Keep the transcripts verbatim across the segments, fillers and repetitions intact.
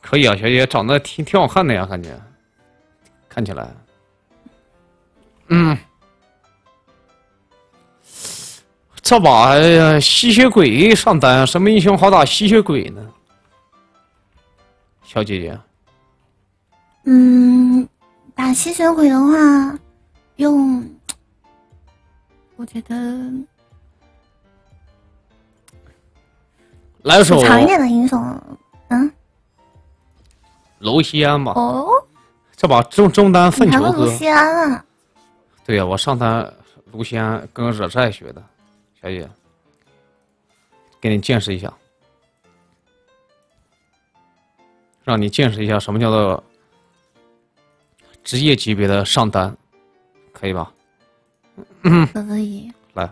可以啊，小姐长得挺挺好看的呀，感觉，看起来，嗯，这把吸血鬼上单，什么英雄好打吸血鬼呢？小姐姐， 嗯，打吸血鬼的话，用，我觉得来首长一点的英雄，嗯， 卢锡安吧。 哦， 这把中中单粪球哥。 卢锡安啊。 对呀、啊，我上单卢锡安跟惹债学的，小姐，给你见识一下，让你见识一下什么叫做职业级别的上单，可以吧？嗯， 可以。 来，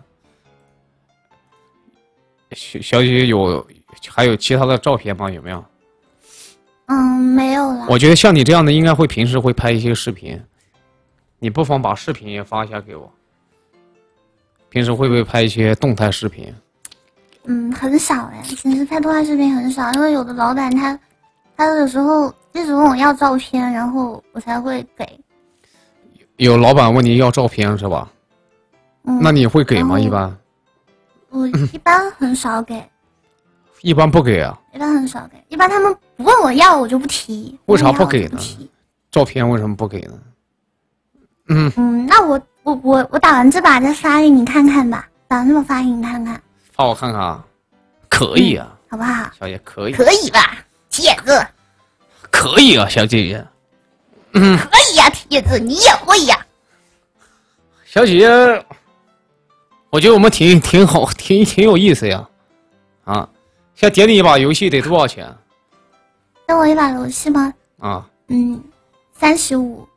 小小姐有还有其他的照片吗？有没有？ 嗯，没有了。 我觉得像你这样的，应该会平时会拍一些视频，你不妨把视频也发一下给我。平时会不会拍一些动态视频？ 嗯，很少哎，平时拍动态视频很少，因为有的老板他他有时候一直问我要照片，然后我才会给。 有老板问你要照片是吧？ 嗯， 那你会给吗？一般？ 我一般很少给。 一般不给啊？ 一般很少给，一般他们不问我要，我就不提。 为啥不给呢？照片为什么不给呢？嗯嗯，那我我我我打完这把再发给你看看吧，打完这把发给你看看。 发我看看啊，可以啊， 嗯、好不好？ 小姐可以， 可以吧，铁子？ 可以啊，小姐姐。嗯， 可以呀、啊，铁子，你也会呀、啊。 小姐姐，我觉得我们挺挺好，挺挺有意思呀。啊，现在点你一把游戏得多少钱？ 点我一把游戏吗？ 啊， 嗯，三十五。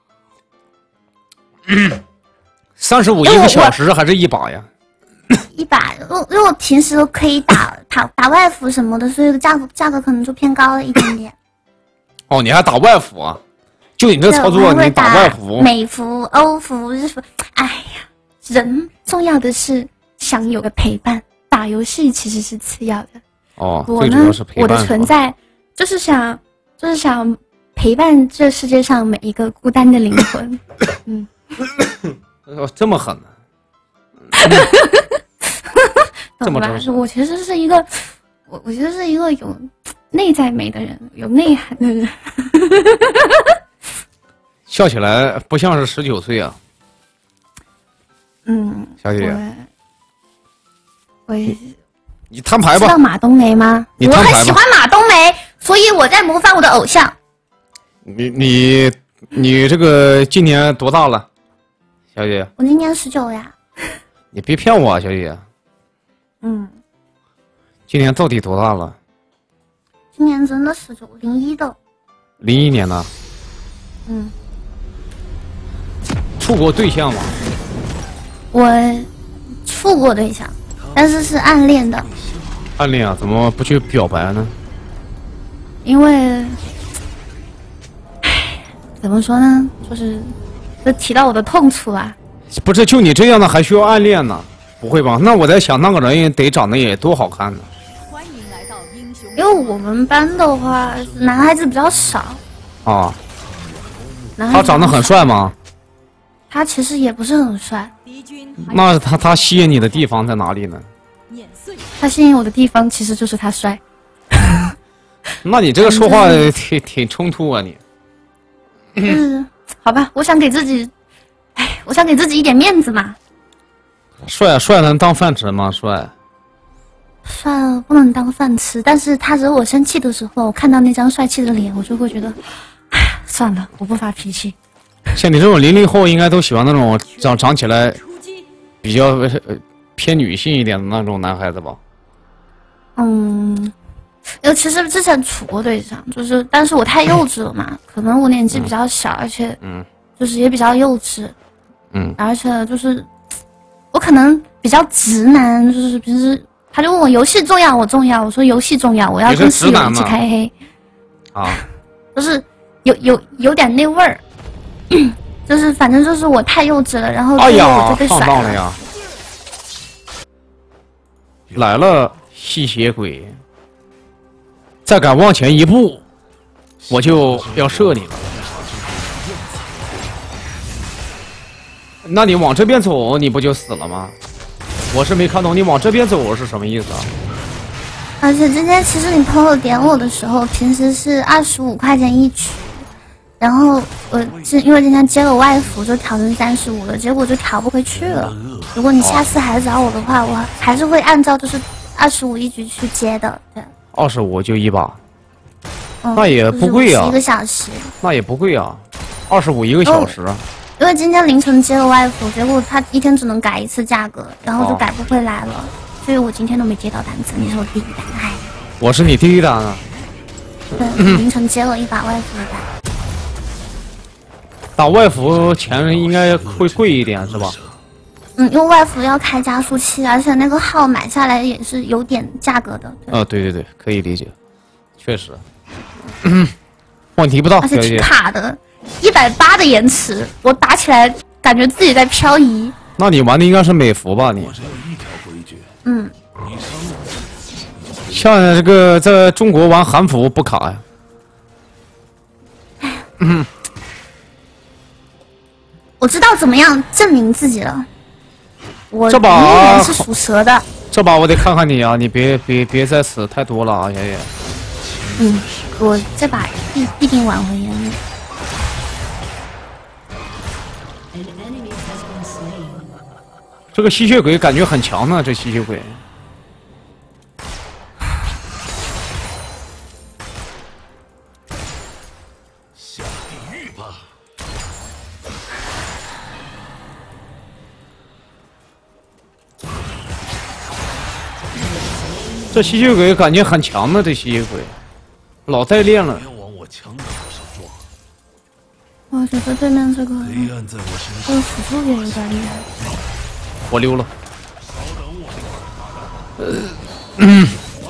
三十五一个小时还是一把呀？ 一把，因为因为我平时都可以打打打外服什么的，所以价格价格可能就偏高了一点点。 哦，你还打外服啊？就你这操作，你打外服、 美服、欧服、日服，哎呀，人重要的是想有个陪伴。打游戏其实是次要的。 哦， 我呢，我的存在就是想，就是想陪伴这世界上每一个孤单的灵魂。嗯， 哦，这么狠呢、啊？ 懂吧？我其实是一个，我我觉得是一个有内在美的人，有内涵的人。 笑起来不像是十九岁啊。 嗯， 小姐姐。 我你摊牌吧。 知道马冬梅吗？ 你摊牌吧。 我很喜欢马冬梅，所以我在模仿我的偶像。 你你你这个今年多大了，小姐？ 我今年十九呀。 你别骗我啊，小姐。 嗯。 今年到底多大了？ 今年真的十九，零一的。 零一年的。 嗯。 处过对象吗？ 我处过对象。但是是暗恋的， 暗恋啊？怎么不去表白呢？ 因为，唉，怎么说呢？就是这提到我的痛处啊。 不是，就你这样的还需要暗恋呢？不会吧？那我在想，那个人得长得也多好看呢。 欢迎来到英雄。因为我们班的话，男孩子比较少。 啊。他长得很帅吗？ 他其实也不是很帅。 那他他吸引你的地方在哪里呢？ 他吸引我的地方其实就是他帅。 那你这个说话挺挺冲突啊你。 嗯，好吧，我想给自己，哎，我想给自己一点面子嘛。 帅帅能当饭吃吗？帅。 帅不能当饭吃，但是他惹我生气的时候，我看到那张帅气的脸，我就会觉得，哎，算了，我不发脾气。 像你这种零零后，应该都喜欢那种长长起来比较呃偏女性一点的那种男孩子吧？ 嗯，尤其是之前处过对象，就是但是我太幼稚了嘛，可能我年纪比较小，而且嗯， 就是也比较幼稚， 嗯， 而且就是我可能比较直男，就是平时他就问我游戏重要，我重要，我说游戏重要，我要跟室友一起开黑， 啊， 就是有有有点那味儿。就是反正就是我太幼稚了，然后最后我就被甩了。 哎呀，上当了呀！来了吸血鬼，再敢往前一步， 我就要射你了。那你往这边走，你不就死了吗？我是没看懂你往这边走是什么意思啊？ 而且今天其实你朋友点我的时候，平时是二十五块钱一局，然后我是因为今天接了外服，就调成三十五了，结果就调不回去了。如果你下次还找我的话，我还是会按照就是二十五一局去接的。对， 二十五就一把， 嗯、 那也不贵啊， 一个小时， 那也不贵啊，二十五一个小时。哦， 因为今天凌晨接了外服，结果他一天只能改一次价格，然后就改不回来了，哦、所以我今天都没接到单子。你是我第一单，哎， 我是你第一单啊。 对，嗯、凌晨接了一把外服的单。 打外服钱应该会贵一点是吧？ 嗯，因为外服要开加速器，而且那个号买下来也是有点价格的。 啊、哦，对对对，可以理解，确实，嗯、问题不大， 而且挺卡的。一百八的延迟，我打起来感觉自己在漂移。 那你玩的应该是美服吧？你， 嗯， 像这个在中国玩韩服不卡呀？嗯， 我知道怎么样证明自己了。我这把是属蛇的。 这把我得看看你啊！你别别别再死太多了啊，爷爷。 嗯，我这把必必定挽回颜面。 这个吸血鬼感觉很强呢，这吸血鬼。 下地狱吧！ 这吸血鬼感觉很强呢，这吸血鬼老在练了。 我觉得对面这个黑暗在我身上， 这个辅助也有点厉害。 我溜了。呃，嗯，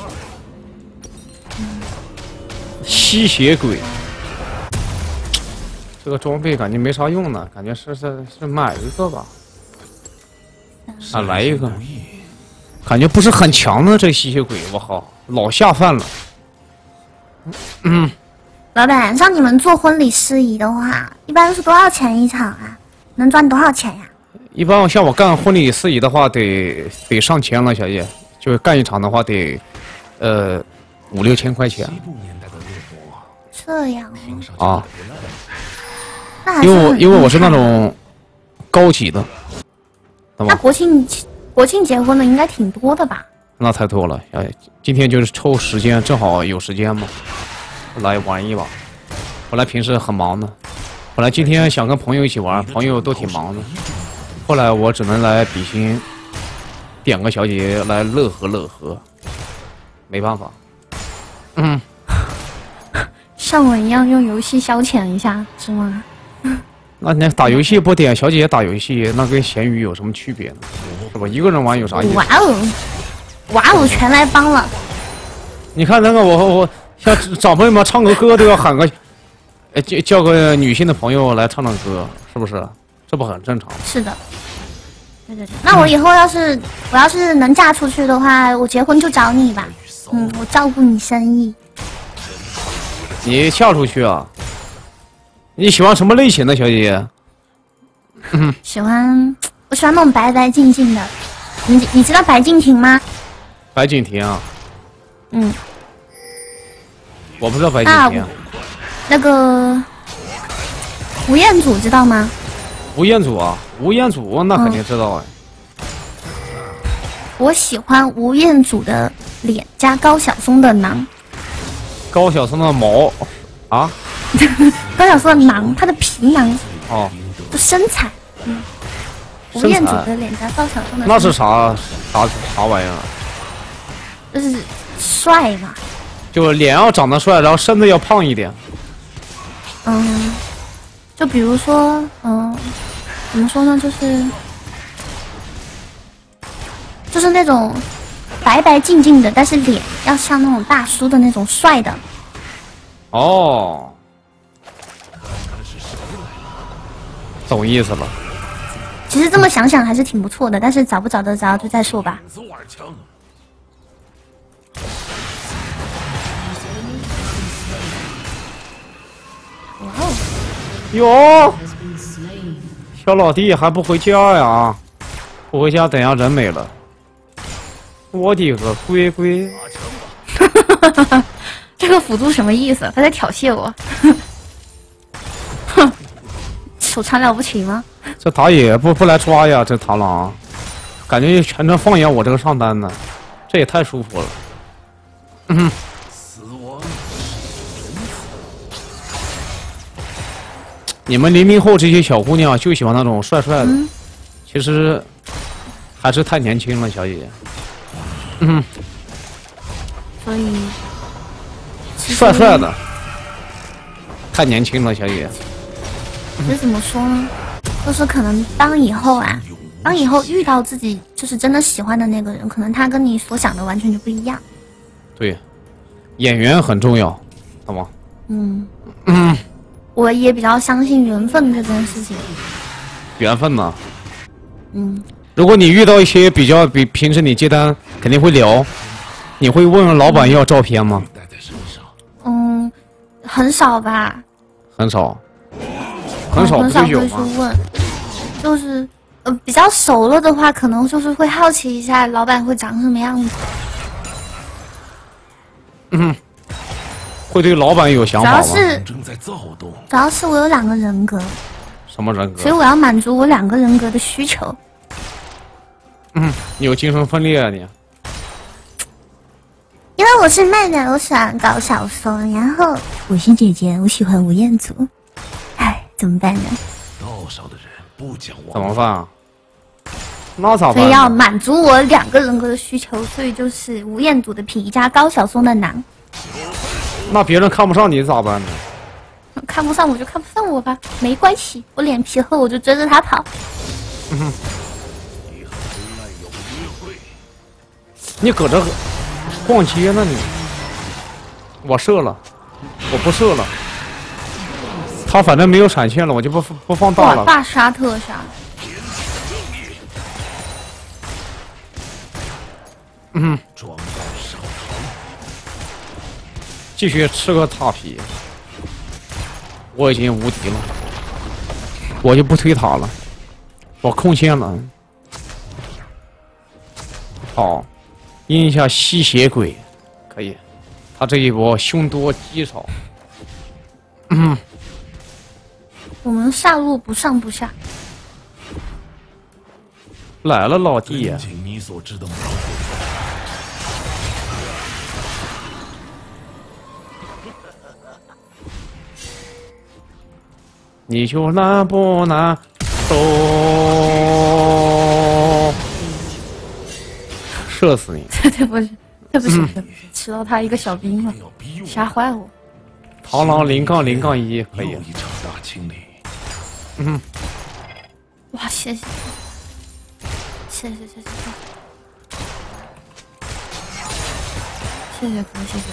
吸血鬼，这个装备感觉没啥用呢，感觉是是是买一个吧。啊，来一个，感觉不是很强呢，这吸血鬼，我靠，老下饭了。嗯。 老板，像你们做婚礼司仪的话，一般是多少钱一场啊？能赚多少钱呀？ 一般像我干婚礼司仪的话，得得上千了，小叶。就干一场的话得，呃，五六千块钱。 这样啊？ 那因为我因为我是那种高级的。 那国庆国庆结婚的应该挺多的吧？ 那太多了，哎，今天就是抽时间，正好有时间嘛。来玩一把，本来平时很忙的，本来今天想跟朋友一起玩，朋友都挺忙的，后来我只能来比心，点个小姐来乐呵乐呵，没办法。嗯， 像我一样用游戏消遣一下是吗？ 那你打游戏不点小姐打游戏，那跟咸鱼有什么区别呢？是吧？一个人玩有啥意思？ 哇哦，哇哦，全来帮了！ 你看那个我我。像长辈们唱个歌都要喊个，呃，叫叫个女性的朋友来唱唱歌，是不是？这不很正常吗？ 是的，对对对。那我以后要是、嗯、我要是能嫁出去的话，我结婚就找你吧。嗯，我照顾你生意。 你嫁出去啊？你喜欢什么类型的小姐姐？ 嗯，喜欢，我喜欢那种白白净净的。你你知道白敬亭吗？ 白敬亭啊？ 嗯。 我不知道白敬亭、啊。 那个吴彦祖知道吗？ 吴彦祖啊，吴彦祖那肯定知道哎、嗯。 我喜欢吴彦祖的脸加高晓松的囊。 高晓松的毛啊？ 高晓松的囊，他的皮囊。 哦。 就身材。嗯。吴彦祖的脸加高晓松的。 那是啥啥啥玩意儿？ 就是帅嘛。 就脸要长得帅，然后身子要胖一点。 嗯，就比如说，嗯，怎么说呢？就是，就是那种白白净净的，但是脸要像那种大叔的那种帅的。 哦，懂意思了。 其实这么想想还是挺不错的，但是找不找得着就再说吧。 哇哦！ 哟，小老弟还不回家呀？不回家，等下人没了。我的个龟龟！ 这个辅助什么意思？他在挑衅我。哼，手残了不起吗？ 这打野不不来抓呀？这螳螂，感觉全程放眼我这个上单呢，这也太舒服了。嗯。 死亡。 你们零零后这些小姑娘就喜欢那种帅帅的，嗯、其实还是太年轻了，小姐姐。嗯。 所以。 帅帅的，太年轻了，小姐姐。 这怎么说呢？就是可能当以后啊，当以后遇到自己就是真的喜欢的那个人，可能他跟你所想的完全就不一样。 对，演员很重要，好吗？ 嗯嗯，我也比较相信缘分这件事情。 缘分呢？ 嗯， 如果你遇到一些比较比平时你接单肯定会聊，你会问老板要照片吗？ 嗯，很少吧。 很少。很少很少会去问，就是呃比较熟了的话，可能就是会好奇一下老板会长什么样子。 嗯，会对老板有想法吗？ 主要是正在躁动， 主要是我有两个人格。 什么人格？ 所以我要满足我两个人格的需求。 嗯，你有精神分裂啊你？ 因为我是妹妹，我喜欢搞小说，然后我是姐姐，我喜欢吴彦祖。怎么办呢？ 道上的人不讲怎么办啊？那咋办？ 所以要满足我两个人格的需求，所以就是吴彦祖的皮加高晓松的囊。 那别人看不上你咋办呢？ 看不上我就看不上我吧，没关系，我脸皮厚，我就追着他跑。 嗯哼。你搁这逛街呢你？我射了，我不射了。他反正没有闪现了，我就不不放大了。 大杀特杀。 嗯，继续吃个塔皮。我已经无敌了，我就不推塔了，我控线了。好，阴一下吸血鬼，可以。他这一波凶多吉少。嗯。 我们下路不上不下。 来了，老弟呀！ 你所知的你就难不难受？射死你！ 对对不起，对不起，对不起，吃到他一个小兵了，吓坏我。 螳螂零杠零杠一可以。 一场大清理。 嗯， 哇，谢谢，谢谢谢谢谢谢哥，谢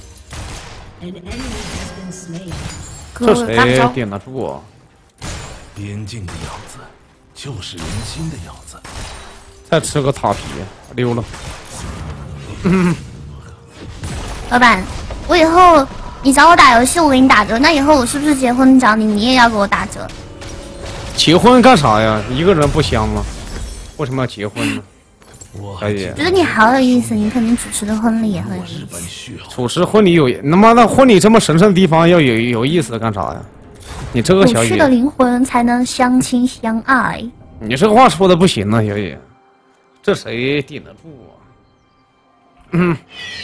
谢哥。 这谁顶得住啊？ 边境的样子，就是人心的样子。 再吃个塔皮，溜了。 嗯，老板，我以后你找我打游戏，我给你打折。那以后我是不是结婚找你，你也要给我打折？ 结婚干啥呀？一个人不香吗？为什么要结婚呢？可以。 觉得你好有意思，你肯定主持的婚礼也很有意思。 主持婚礼有他妈那婚礼这么神圣的地方要有有意思干啥呀？你这个小姐， 有趣的灵魂才能相亲相爱。 你这话说的不行啊，小姐，这谁顶得住啊？嗯，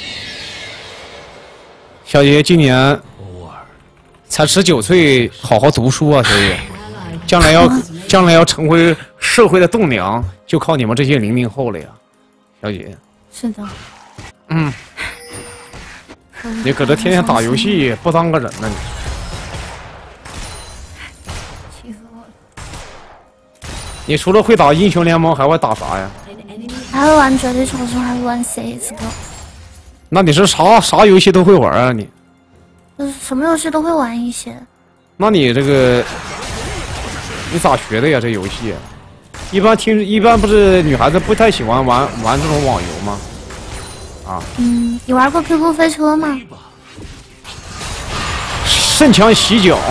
小姐今年才十九岁，好好读书啊，小姐。将来要将来要成为社会的栋梁，就靠你们这些零零后了呀，小姐。 是的。 嗯。你搁这天天打游戏，不当个人呢你？ 气死我了！ 你除了会打英雄联盟，还会打啥呀？ 还会玩绝地求生，还会玩 C S G O。 那你是啥啥游戏都会玩啊你？ 就是什么游戏都会玩一些。 那你这个。你咋学的呀？这游戏，一般听一般不是女孩子不太喜欢玩玩这种网游吗？啊？ 嗯，你玩过 Q Q 飞车吗？ 圣枪洗脚。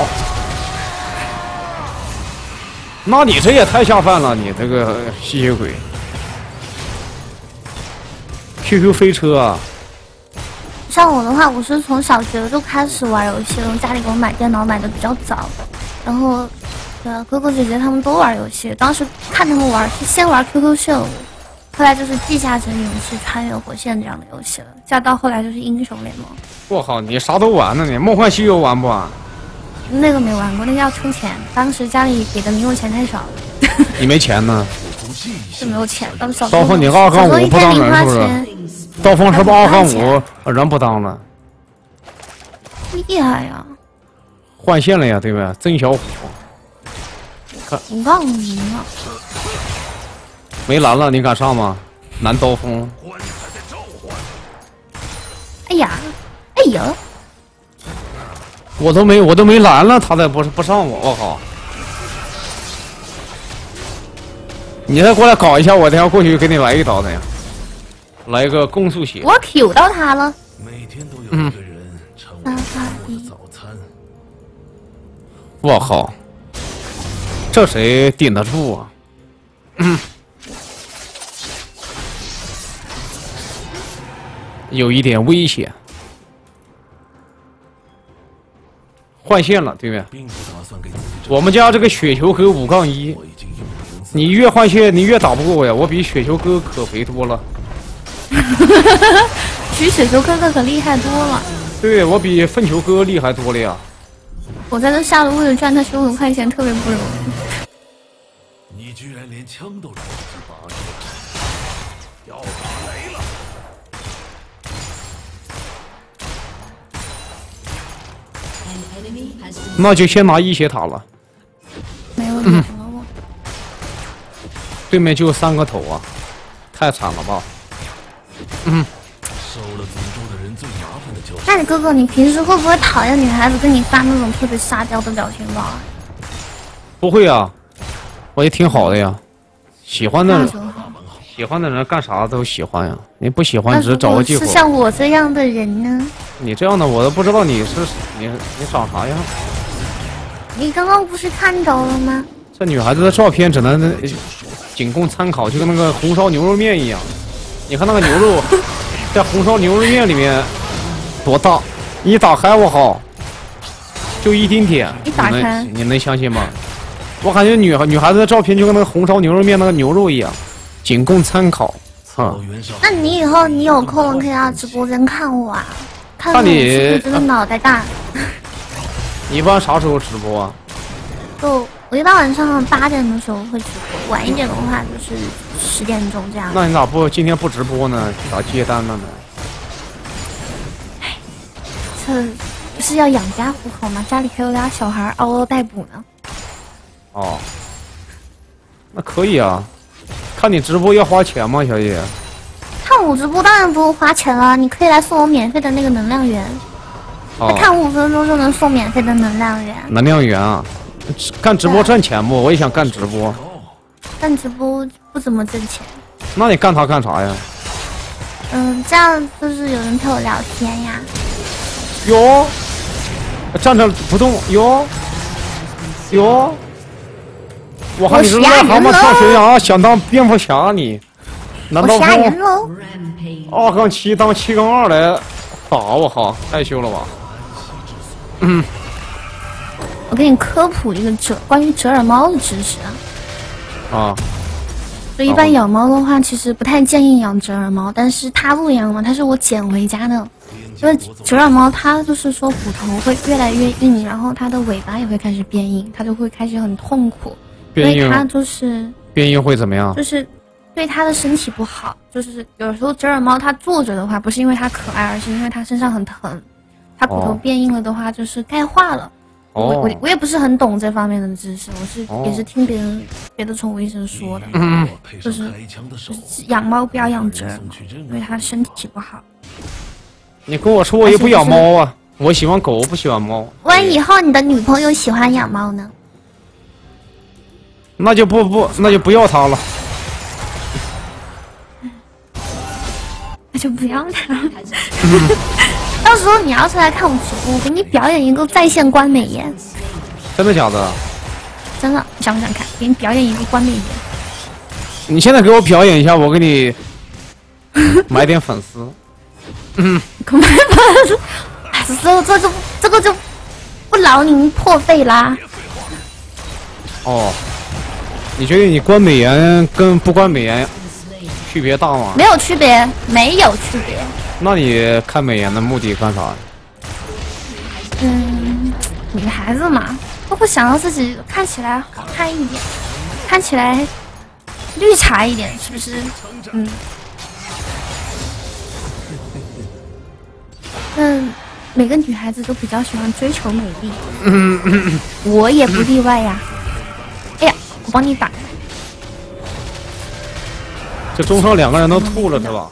那你这也太下饭了，你这个吸血鬼。Q Q 飞车啊。 像我的话，我是从小学就开始玩游戏了，家里给我买电脑买的比较早，然后，对啊，哥哥姐姐他们都玩游戏，当时看他们玩是先玩 Q Q 炫舞，后来就是地下城勇士、穿越火线这样的游戏了，再到后来就是英雄联盟。 我靠，你啥都玩呢你？梦幻西游玩不玩？ 那个没玩过，那个要充钱，当时家里给的零用钱太少了。 你没钱呢？ 是没有钱，当时小刀锋你二杠五不当人是不是？刀锋是不是二杠五人不当了？ 厉害呀！ 换线了呀，对吧？曾小虎。 五杠五了。 没蓝了，你敢上吗？蓝刀锋。 哎呀，哎呀！ 我都没我都没蓝了，他再不不上我，我靠！你再过来搞一下，我等下过去给你来一刀的呀，来一个攻速血。 我 Q 到他了。 每天都有一个人成为我的早餐。 我靠，这谁顶得住啊？嗯，有一点危险。换线了，对不对？我们家这个雪球哥五杠一，你越换线你越打不过我呀！我比雪球哥可肥多了。 比雪球哥哥可厉害多了。 对，我比粪球哥厉害多了呀。 我在这下路为了赚他十五块钱特别不容易。 你居然连枪都来不及拔出来，要打雷了！ 那就先拿一血塔了。 没有理了我。 对面就三个头啊，太惨了吧！嗯。 收了诅咒的人最麻烦的就是。 那你哥哥，你平时会不会讨厌女孩子跟你发那种特别沙雕的表情包啊？ 不会啊，我也挺好的呀。喜欢的人，喜欢的人干啥都喜欢呀。你不喜欢，只是找个借口。 是像我这样的人呢？ 你这样的我都不知道你是你你长啥样。 你刚刚不是看着了吗？ 这女孩子的照片只能仅供参考，就跟那个红烧牛肉面一样。你看那个牛肉在红烧牛肉面里面多大，一打开我靠，就一丁点。 一打开， 你能你能相信吗？我感觉女女孩子的照片就跟那个红烧牛肉面那个牛肉一样，仅供参考。啊、 嗯，那你以后你有空了可以到直播间看我啊，看我你是不是真的脑袋大。 你一般啥时候直播啊？ 就我一般晚上八点的时候会直播，晚一点的话就是十点钟这样。 那你咋不今天不直播呢？咋接单了呢？ 哎，这不是要养家糊口吗？家里还有俩小孩嗷嗷待哺呢。 哦，那可以啊。看你直播要花钱吗，小姐？ 看我直播当然不用花钱了，你可以来送我免费的那个能量源。 哦， 看五分钟就能送免费的能量源。 能量源啊，干直播挣钱不？我也想干直播。 干直播不怎么挣钱。 那你干它干啥呀？ 嗯，这样就是有人陪我聊天呀。 有，站着不动，有，有。我看你是癞蛤蟆上学呀，想当蝙蝠侠你？难道吓人喽？ 二杠七当七杠二来打我靠，害羞了吧？嗯， 我给你科普一个折关于折耳猫的知识啊。啊。 所以一般养猫的话，其实不太建议养折耳猫，但是它不养嘛，它是我捡回家的。因为折耳猫它就是说骨头会越来越硬，然后它的尾巴也会开始变硬，它就会开始很痛苦。所以它就是变硬会怎么样？ 就是对它的身体不好。就是有时候折耳猫它坐着的话，不是因为它可爱，而是因为它身上很疼。它骨头变硬了的话，就是钙化了。哦、我我我也不是很懂这方面的知识，我是、哦、也是听别人别的宠物医生说的。嗯，就是就是养猫不要养折耳猫，因为它身体不好。 你跟我说我也不养猫啊，就是、我喜欢狗，不喜欢猫。 万一以后你的女朋友喜欢养猫呢？ 那就不不，那就不要它了。 那就不要它了。 到时候你要是来看我直播，我给你表演一个在线关美颜。 真的假的？ 真的，想不想看？给你表演一个关美颜。 你现在给我表演一下，我给你买点粉丝。嗯， 可买粉丝，哎，这这就这个就不劳您破费啦。 哦，你觉得你关美颜跟不关美颜区别大吗？ 没有区别，没有区别。 那你看美颜的目的干啥？ 嗯，女孩子嘛，都会想要自己看起来好看一点，看起来绿茶一点，是不是？嗯。那每个女孩子都比较喜欢追求美丽， 嗯嗯嗯、 我也不例外呀。哎呀，我帮你打。 这中上两个人都吐了是吧？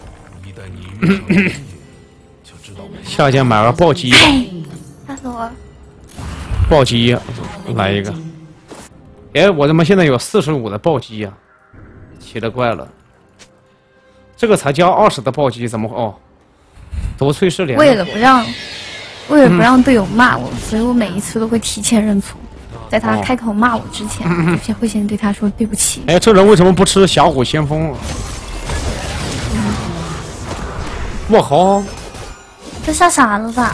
下一件买个暴击吧， 吓死我了！ 暴击来一个。哎，我他妈现在有四十五的暴击呀、啊，奇了怪了。这个才加二十的暴击，怎么哦？夺萃是连。 为了不让，为了不让队友骂我，嗯、所以我每一次都会提前认错，在他开口骂我之前，哦、先会先对他说对不起。 哎，这人为什么不吃峡谷先锋啊？我靠！ 这吓傻了吧？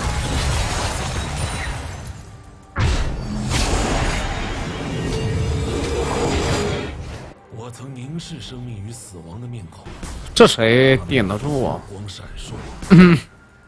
我曾凝视生命与死亡的面孔。 这谁顶得住啊？ 光闪烁。 嗯、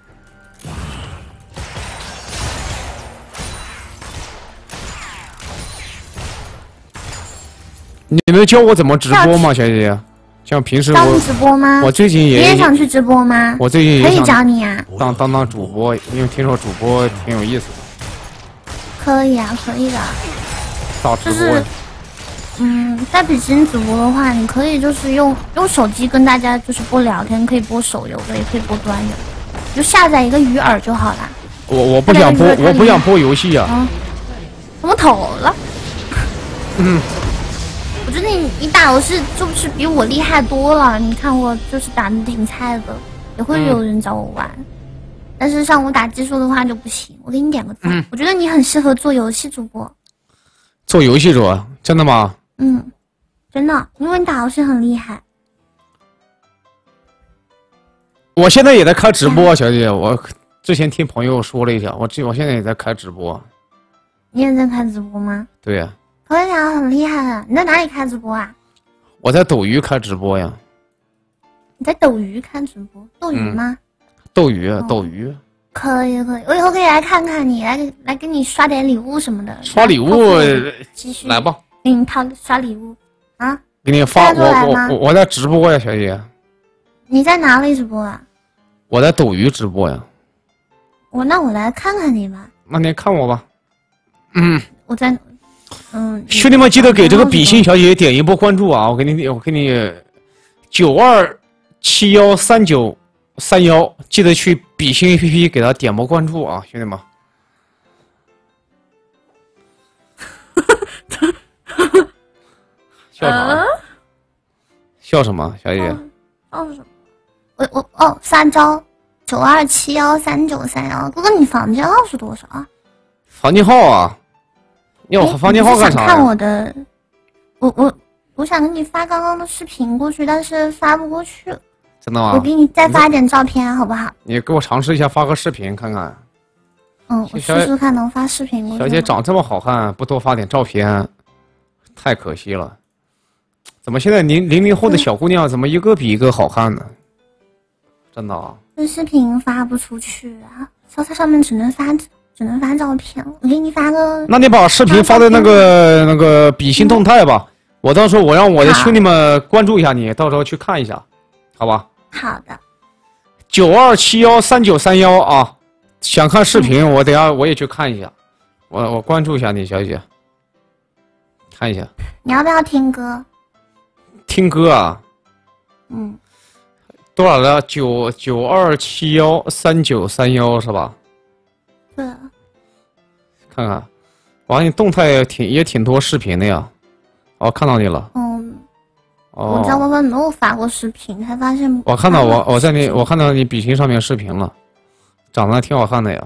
你能教我怎么直播吗，小姐姐？像平时我教你直播吗？ 我最近也你也想去直播吗？ 我最近也可以教你啊， 当当当主播，因为听说主播挺有意思的。 可以啊，可以的。 咋直播？ 就是嗯，在北京直播的话，你可以就是用用手机跟大家就是播聊天，可以播手游的，也可以播端游，就下载一个鱼饵就好了。 我我不想播，我不想播游戏啊。 嗯，怎么投了？ 嗯。 我觉得你你打游戏就是比我厉害多了，你看我就是打的挺菜的，也会有人找我玩，嗯、但是像我打技术的话就不行。我给你点个赞，嗯、我觉得你很适合做游戏主播。 做游戏主播，真的吗？ 嗯，真的，因为你打游戏很厉害。 我现在也在开直播，小姐姐，我之前听朋友说了一下，我这我现在也在开直播。 你也在开直播吗？ 对呀、啊。 可以啊，很厉害啊！你在哪里开直播啊？ 我在斗鱼开直播呀。 你在斗鱼开直播？斗鱼吗？ 嗯、斗鱼，哦、斗鱼。 可以可以，我以后可以来看看你，来来给你刷点礼物什么的。 刷礼物， 继续来吧。 给你套刷礼物啊！ 给你发我我我我在直播呀，小姐。 你在哪里直播啊？ 我在斗鱼直播呀。 我那我来看看你吧。 那你看我吧。嗯。 我在。嗯， 兄弟们记得给这个比心小姐姐点一波关注啊！我给你，我给你九二七幺三九三幺，记得去比心 A P P 给她点波关注啊，兄弟们！笑什么？笑什么，小姐姐？ 哦什么？我我哦，三招九二七幺三九三幺，哥哥，你房间号是多少啊？ 房间号啊？要我房间号干啥？ 看我的，我我我想给你发刚刚的视频过去，但是发不过去。 真的吗？ 我给你再发点照片，好不好？ 你给我尝试一下发个视频看看。 嗯，我试试看能发视频过去。 小姐长这么好看，不多发点照片，太可惜了。怎么现在零零零后的小姑娘怎么一个比一个好看呢？真的啊。 这视频发不出去啊，它上面只能发。只能发照片，我给你发个。 那你把视频发在那个那个比心动态吧，嗯、我到时候我让我的兄弟们关注一下你，到时候去看一下，好吧？ 好的。 九二七幺三九三幺啊，想看视频，嗯、我等下我也去看一下，我我关注一下你，小姐，看一下。 你要不要听歌？ 听歌啊？ 嗯。 多少了？九九二七幺三九三幺是吧？ 对。 看看，完你动态挺也挺多视频的呀。哦，看到你了。 嗯。 哦。 我在微博没有发过视频，才发现。 我看到我我在你我看到你比心上面视频了， 长得还挺好看的呀。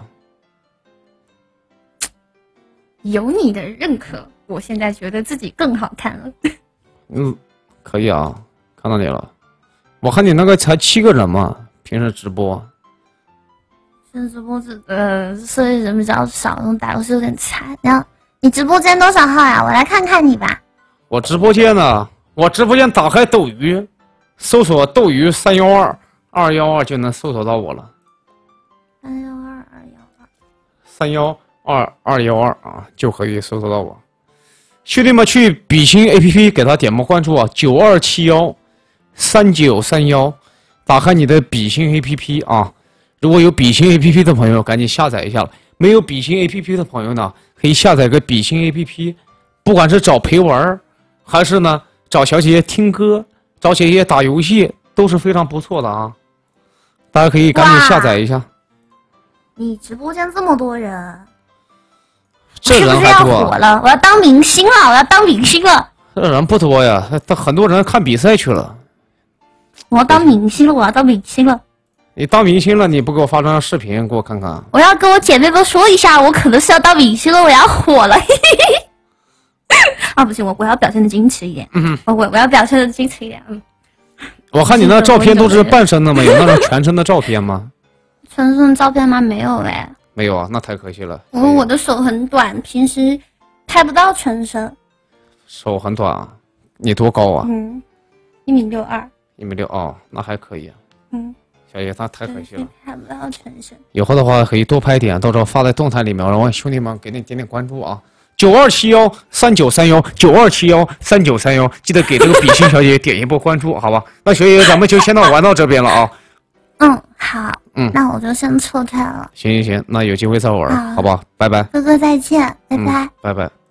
有你的认可，我现在觉得自己更好看了。 嗯，可以啊，看到你了。我看你那个才七个人嘛，平时直播。 平时直播这呃，所以人比较少，然后打游戏有点菜。然后你直播间多少号呀？我来看看你吧。 我直播间呢，我直播间打开斗鱼，搜索斗鱼三幺二二幺二就能搜索到我了。 三幺二二幺二。 三幺二二幺二啊，就可以搜索到我。兄弟们，去比心 A P P 给他点波关注啊！九二七幺三九三幺，打开你的比心 A P P 啊！如果有比心 A P P 的朋友，赶紧下载一下了。没有比心 A P P 的朋友呢，可以下载个比心 A P P， 不管是找陪玩，还是呢找小姐姐听歌，找小姐姐打游戏，都是非常不错的啊！大家可以赶紧下载一下。 你直播间这么多人， 这人是不是要还多火了？我要当明星了！我要当明星了！ 这人不多呀，他很多人看比赛去了。 我要当明星了！我要当明星了！ 你当明星了，你不给我发张视频给我看看？ 我要跟我姐妹们说一下，我可能是要当明星了，我要火了！啊，不行，我我要表现的矜持一点。嗯，我我要表现的矜持一点。嗯， 我看你那照片都是半身的吗？有那种全身的照片吗？ 全身照片吗？没有哎。 没有啊，那太可惜了。 我我的手很短，平时拍不到全身。 手很短啊？你多高啊？ 嗯，一米六二。 一米六哦，那还可以啊。 嗯， 小姐，那太可惜了。 拍不到全身。 以后的话可以多拍点，到时候发在动态里面，然后兄弟们给你点点关注啊。九二七幺三九三幺，九二七幺三九三幺，记得给这个比心小姐姐点一波关注，好吧？那小姐姐，咱们就先到玩到这边了啊。 嗯，好。 嗯， 那我就先撤开了。 行行行，那有机会再玩，好吧？拜拜。 哥哥再见，拜拜。 嗯，拜拜。